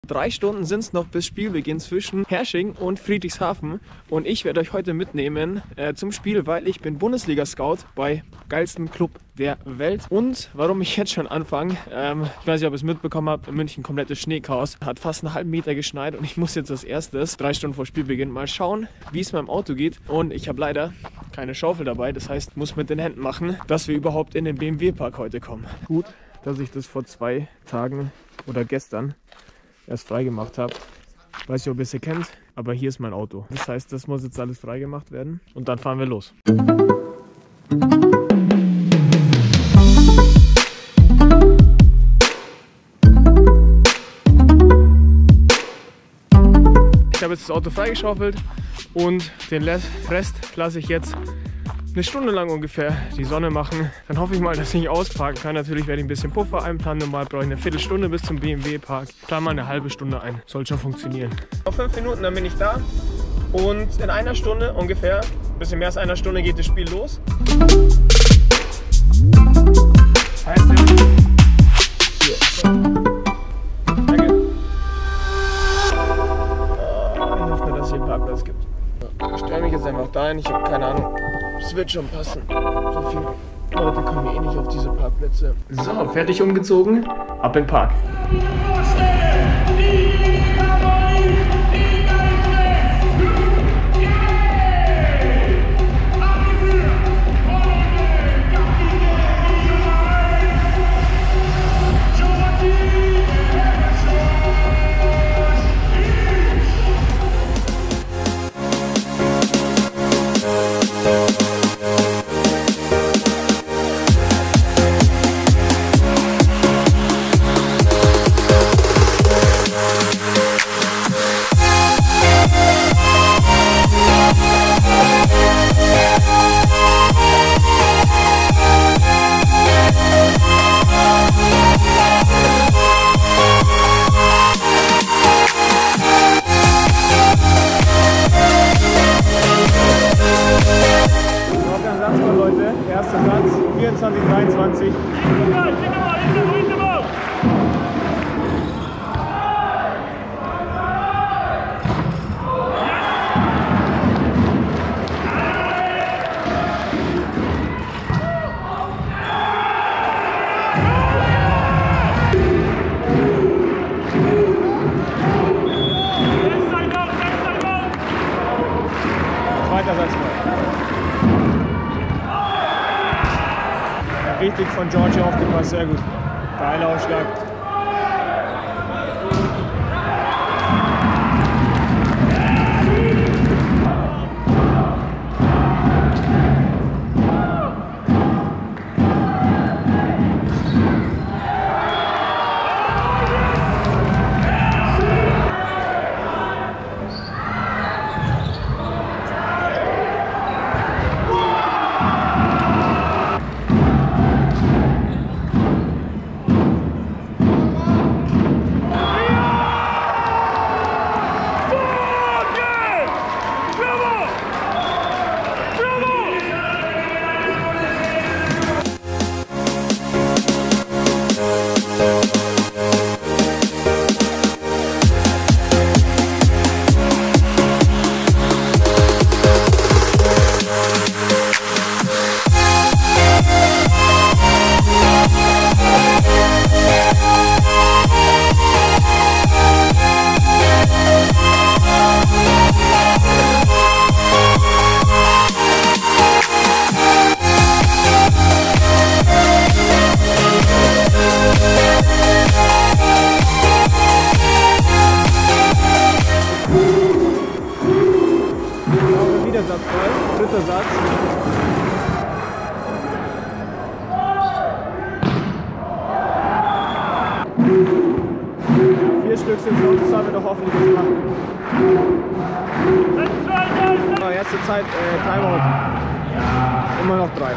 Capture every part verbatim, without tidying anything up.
Drei Stunden sind es noch bis Spielbeginn zwischen Hersching und Friedrichshafen und ich werde euch heute mitnehmen äh, zum Spiel, weil ich bin Bundesliga-Scout bei geilsten Club der Welt. Und warum ich jetzt schon anfange, ähm, ich weiß nicht, ob ihr es mitbekommen habt, in München komplettes Schneechaos, hat fast einen halben Meter geschneit und ich muss jetzt als erstes, drei Stunden vor Spielbeginn, mal schauen, wie es meinem Auto geht. Und ich habe leider keine Schaufel dabei, das heißt, muss mit den Händen machen, dass wir überhaupt in den B M W-Park heute kommen. Gut, dass ich das vor zwei Tagen oder gestern erst frei gemacht habe. Ich weiß nicht, ob ihr es kennt, aber hier ist mein Auto. Das heißt, das muss jetzt alles frei gemacht werden und dann fahren wir los. Ich habe jetzt das Auto freigeschaufelt und den Rest lasse ich jetzt eine Stunde lang ungefähr die Sonne machen. Dann hoffe ich mal, dass ich ausparken kann. Natürlich werde ich ein bisschen Puffer einplanen. Normal brauche ich eine Viertelstunde bis zum B M W-Park. Plan mal eine halbe Stunde ein. Soll schon funktionieren. Noch fünf Minuten, dann bin ich da. Und in einer Stunde ungefähr, ein bisschen mehr als einer Stunde, geht das Spiel los. Heißt hier. Danke. Ich hoffe nur, dass es hier einen Parkplatz gibt. Ich stelle mich jetzt einfach dahin. Ich habe keine Ahnung. Das wird schon passen. So viele Leute kommen hier eh nicht auf diese Parkplätze. So, fertig umgezogen. Ab in den Park. Leute, erster Satz, vierundzwanzig dreiundzwanzig. Zweiter Satz. Richtig von Georgia aufgepasst, sehr gut. Geiler Aufschlag. Dritter Satz. Vier Stück sind so, das haben wir doch hoffentlich gemacht. So, erste Zeit, äh, Timeout. Immer noch drei.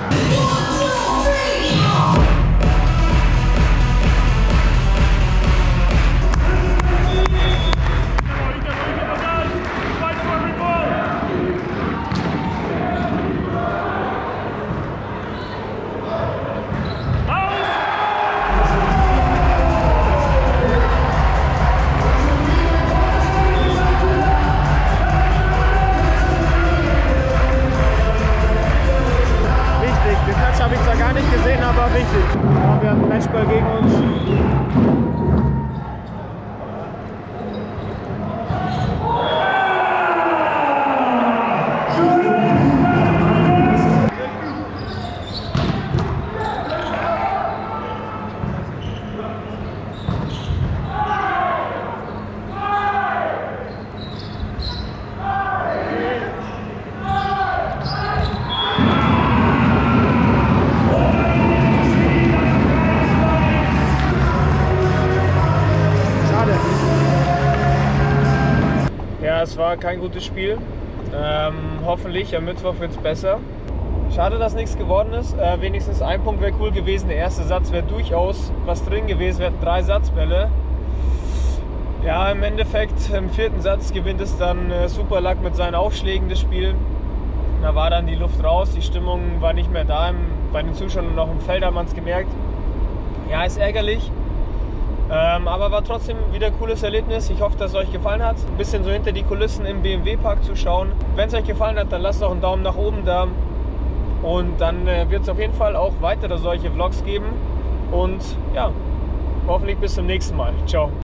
es war kein gutes Spiel. Ähm, hoffentlich am Mittwoch wird es besser. Schade, dass nichts geworden ist. Äh, wenigstens ein Punkt wäre cool gewesen. Der erste Satz wäre durchaus was drin gewesen. Wir hatten drei Satzbälle. Ja, im Endeffekt, im vierten Satz gewinnt es dann äh, Superluck mit seinen Aufschlägen das Spiel. Da war dann die Luft raus, die Stimmung war nicht mehr da. Im, bei den Zuschauern und auch im Feld hat man es gemerkt. Ja, ist ärgerlich. Ähm, aber war trotzdem wieder ein cooles Erlebnis. Ich hoffe, dass es euch gefallen hat. Ein bisschen so hinter die Kulissen im B M W-Park zu schauen. Wenn es euch gefallen hat, dann lasst doch einen Daumen nach oben da. Und dann äh, wird es auf jeden Fall auch weitere solche Vlogs geben. Und ja, hoffentlich bis zum nächsten Mal. Ciao.